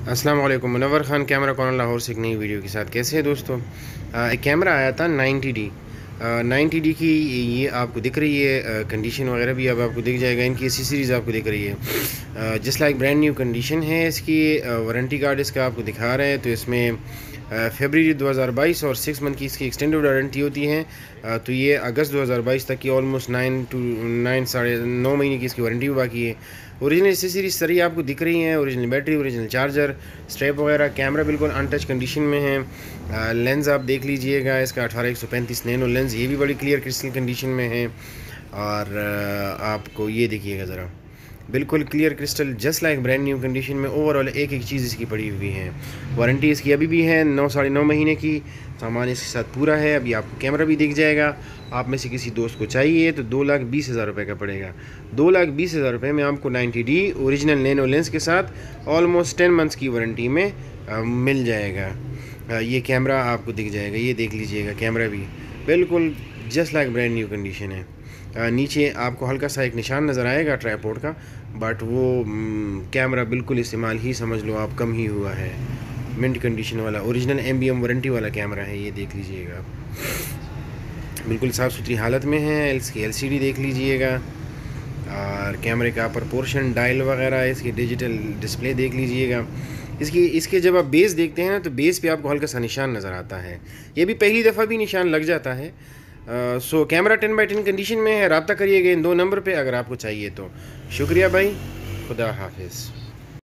अस्सलाम वालेकुम। Munawwar Khan camera corner Lahore से एक नई वीडियो के साथ। कैसे हैं दोस्तों? एक कैमरा आया था 90D। 90D की ये आपको दिख रही है, कंडीशन वगैरह भी अब आपको दिख जाएगा। इनकी एसेसरीज़ आपको दिख रही है, just like brand new condition है इसकी। वारंटी कार्ड इसका आपको दिखा रहे हैं, तो इसमें फरवरी 2022 और 6 मंथ की इसकी एक्सटेंडेड वारंटी होती है। तो ये अगस्त 2022 तक की ऑलमोस्ट 9 साढ़े 9 महीने की इसकी वारंटी भी बाकी है। ओरिजिनल एसेसरीज सारी आपको दिख रही हैं, original battery, original charger, strap वगैरह। कैमरा बिल्कुल अनटच कंडीशन में है। लेंस आप देख लीजिएगा, इसका 18-135 नैनो लेंस, ये भी बड़ी क्लियर क्रिस्टल कंडीशन में है। और आपको ये देखिएगा ज़रा, बिल्कुल clear crystal, just like brand new condition में। ओवरऑल एक एक चीज़ इसकी पड़ी हुई है। वारंटी इसकी अभी भी है 9 साढ़े 9 महीने की। सामान इसके साथ पूरा है। अभी आपको कैमरा भी दिख जाएगा। आप में से किसी दोस्त को चाहिए तो 2,20,000 रुपये का पड़ेगा। 2,20,000 रुपये में आपको 90D ओरिजिनल नैनो लेंस के साथ ऑलमोस्ट 10 मंथ्स की वारंटी में मिल जाएगा। ये कैमरा आपको दिख जाएगा, ये देख लीजिएगा। कैमरा भी बिल्कुल just like brand new condition है। नीचे आपको हल्का सा एक निशान नज़र आएगा ट्राइपॉड का, बट वो कैमरा बिल्कुल इस्तेमाल ही समझ लो आप कम ही हुआ है। मिंट कंडीशन वाला ओरिजिनल MBM वारंटी वाला कैमरा है, ये देख लीजिएगा आप। बिल्कुल साफ़ सुथरी हालत में है। इसकी LCD देख लीजिएगा, और कैमरे का अपर पोर्शन, डायल वगैरह, इसकी डिजिटल डिस्प्ले देख लीजिएगा। इसके जब आप बेस देखते हैं ना, तो बेस पे आपको हल्का सा निशान नज़र आता है। ये भी पहली दफ़ा भी निशान लग जाता है। सो कैमरा 10/10 कंडीशन में है। रब्ता करिएगा इन 2 नंबर पे अगर आपको चाहिए तो। शुक्रिया भाई, खुदा हाफिज़।